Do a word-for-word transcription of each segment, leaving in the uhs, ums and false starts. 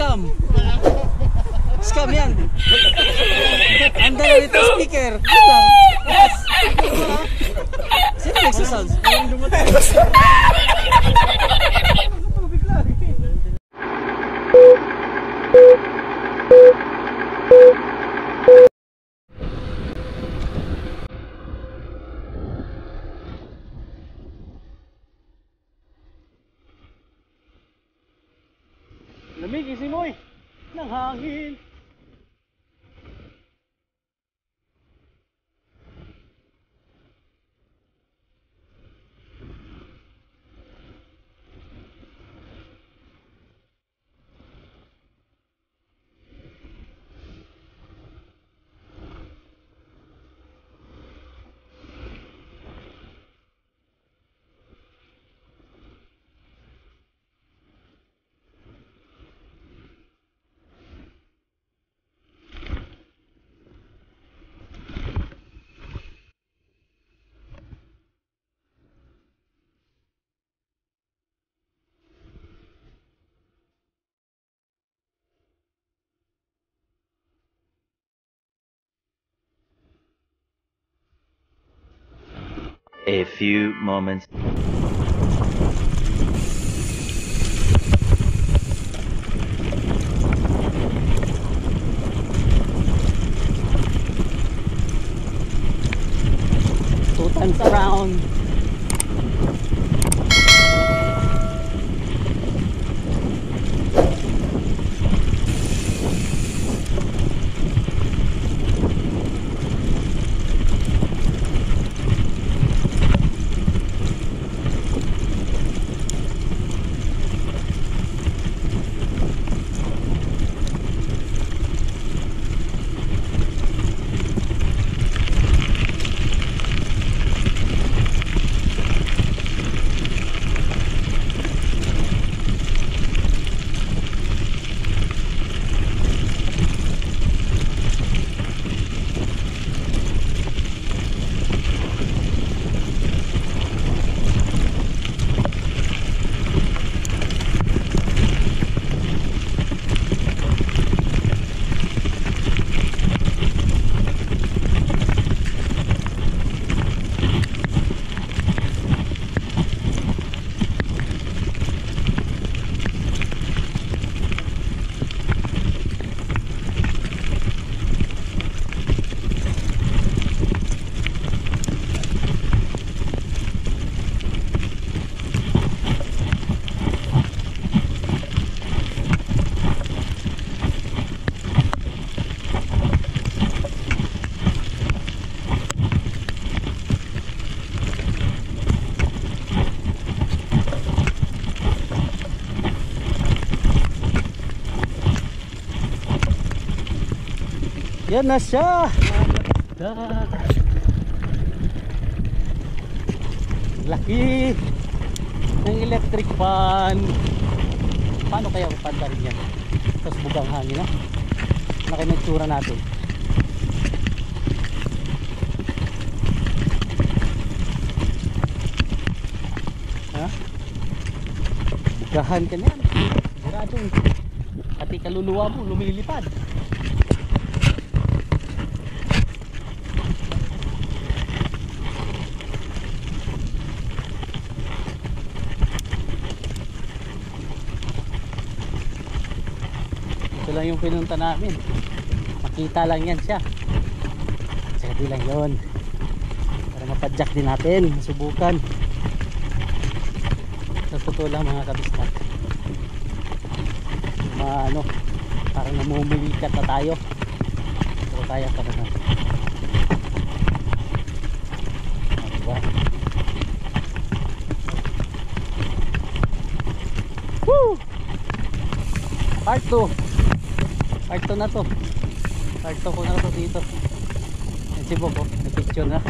scam. Scam yan. Anda na dito speaker. Yes. Sino nagsasounds? Ayun dumatay. Lamig isimoy ng hangin. A few moments. Two times around. Yan na siya. Laki ng electric fan. Paano kaya upanda rin yan? Tapos bugang hangin na. Laki ng tsura natin. Ha? Bugahan ka niyan. Sigurado. Pati kaluluwa mo lumilipad. Ito lang yung pinunta namin. Makita lang yan siya. Saka di lang yun. Para mapadjak din natin. Masubukan. Sa totoo lang mga kabisnak. Mga ano. Parang namumulikat na tayo. Pero kaya pa naman. Diba? Woo! Part two. Part two na to. Part two ko na to dito. Yan si Bobo, na-picture na.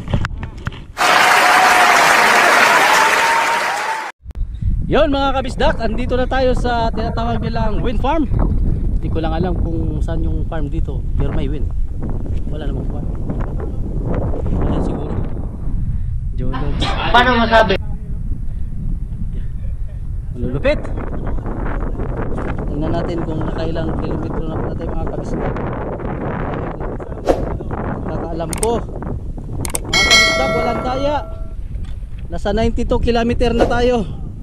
Yun mga kabisdak, andito na tayo sa tinatawag nilang wind farm. Hindi ko lang alam kung saan yung farm dito, pero may wind. Wala namang farm. Wala siguro. Jolog. Paano masabi? Malulupit. Tingnan natin kung nakailang kilometro na pala tayo mga kabisdak. Kakaalam ko mga kabisdak, walang daya. Nasa ninety-two kilometer na tayo.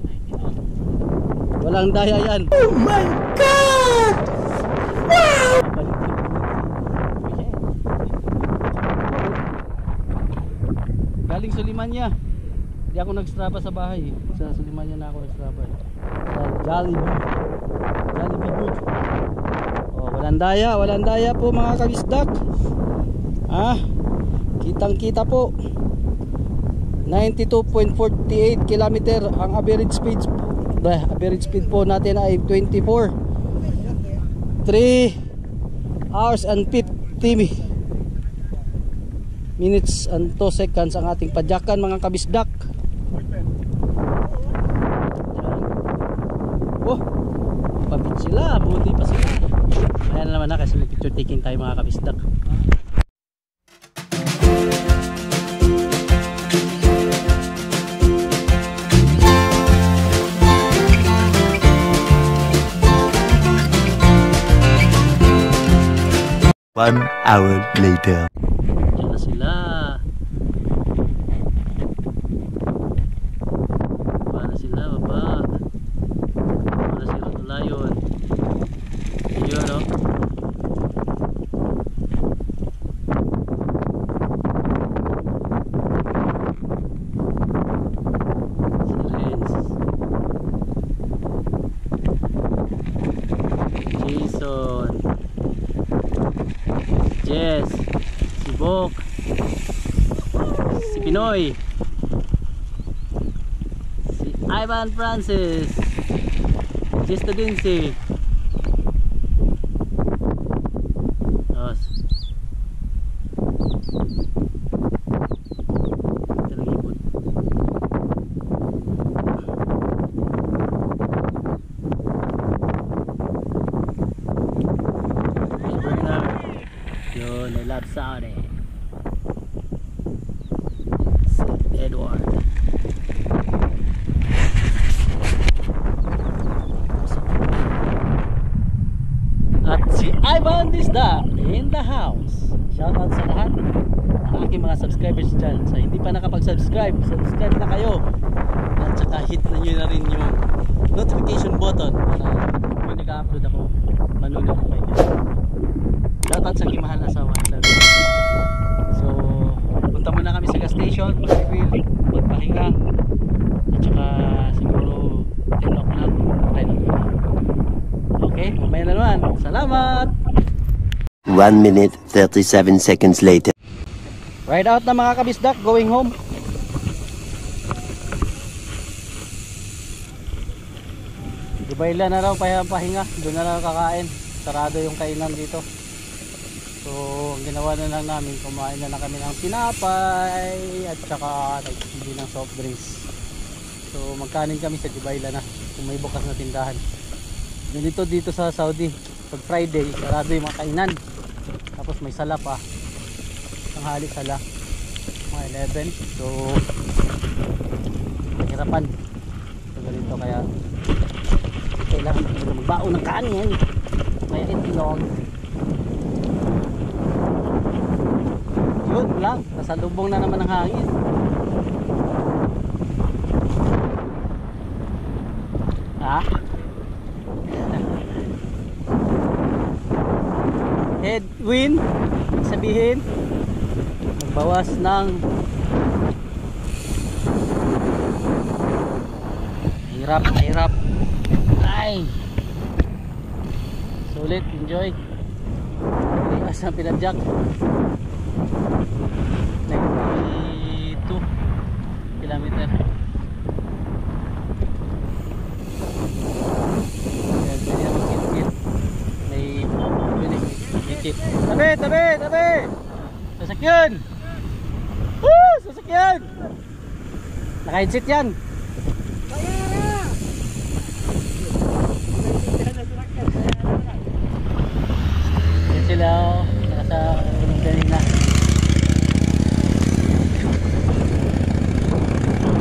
Walang daya yan. Oh my God! Wow! Galing Sulimanya. Hindi ako nagstraba sa bahay. Sa Sulimanya na ako nagstraba. Sa Jollibee. Jollibee good. Oh, walang daya, walang daya po mga kabisdak. Ah, kitang kita po. ninety-two point four eight kilometer ang average speed. The average speed po natin ay twenty-four. three hours and fifty minutes and two seconds ang ating padyakan mga kabisdak. Oh, pabit sila, buti pa sila. Ayan na naman na kasi picture taking tayo mga kabisdak. One hour later. Diyan na sila. Baba na sila, baba. Baba na sila tulayon. Yun, no? Sirens. Jason. Jess, si Bok, si Pinoy, si Ivan Francis, Jess Tadinsi. Oh. Ito lang ibon. Yun, I love Saudi. Saint Edward. At si Ivan Disda in the house. Shout out sa lahat ng aking mga subscribers dyan. Sa hindi pa nakapag-subscribe, subscribe na kayo. At saka hit na nyo na rin yung notification button para kung nag-upload ako, manunod ko kayo. Shoutout sa aking mahal na asawa. So, punta muna kami sa gas station, mag-refill, magpahinga, at saka siguro ten o'clock tayo na. Okay, mamaya na naman. Salamat! One minute, thirty-seven seconds later. Ride out na mga kabisdak, going home. Dubayla na raw pahinga, doon na raw kakain. Sarado yung kainan dito. So, ang ginawa na lang namin, kumain na lang kami ng tinapay at saka nagsili ng soft drinks. So, magkanin kami sa Dubayla na kung may bukas na tindahan. Ganito dito sa Saudi, pag Friday, sarado yung mga kainan. Tapos may sala pa. Tanghali sala. Mga eleven. So, hirapan. So, ganito kaya kailangan magbaon ng kanin. May itlog. Yun lang, nasa lubong na naman ng hangin. Ha? Headwind, sabihin magbawas ng hirap, hirap. Ay, sulit, enjoy. Liwas ang pinadyak. ninety-two kilometer. May jeep. Tabi, tabi, tabi. Sasakyan. Woo, sasakyan. Naka-headset yan. Yan sila, oh. Nasa galing na.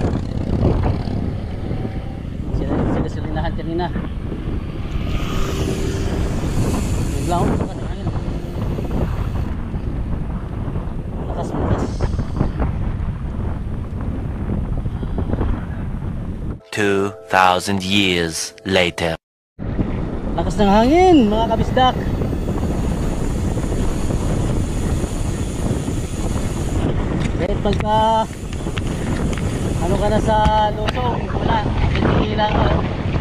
Sila, sila silinahan kanina. lang ako. Lakas, lakas. Two thousand years later. Lakas ng hangin, mga kabisdak. Kahit pagka ano ka na sa lusong, wala, hindi lang ako.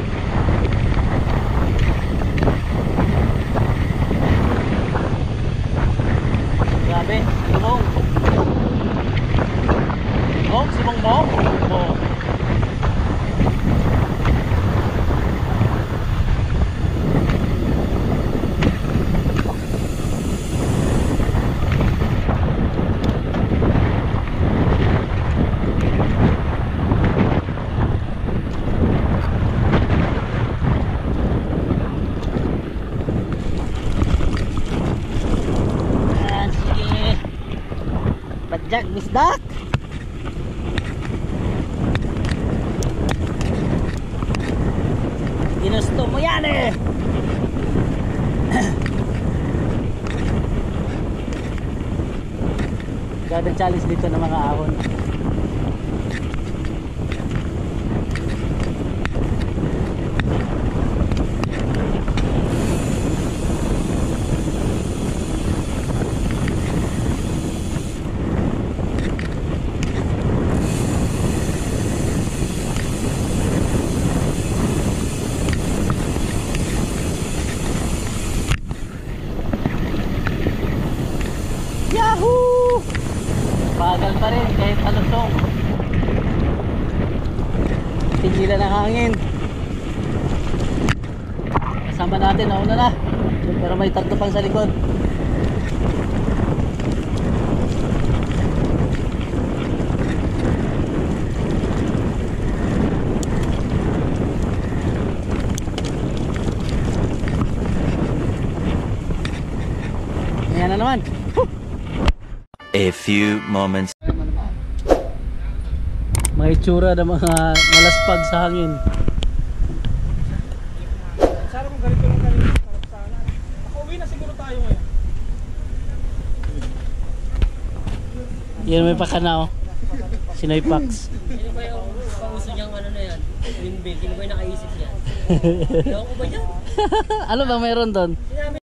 Grabe, simong. Simong, simong mo. Oh. Jack bisdak. Ginusto mo yan eh. Ganda challenge dito ng mga ahon. Yahoo! Bagal pa rin kahit palusong. Tigilan ng hangin. Kasama natin, nauna na. Pero may tatlo pang sa likod. Ayan na naman. A few moments. May itsura ng mga malaspag sa hangin. Sana kung ganito lang kayo, sarap sana. Nakauwi na siguro tayo ngayon. Yan may pakana oh. Sinoy Pax. Sino ba yung pauso niyang ano na yan? Windmill, sino ba yung nakaisip yan? Ewan ko ba yan? Ano ba meron doon? Sinabi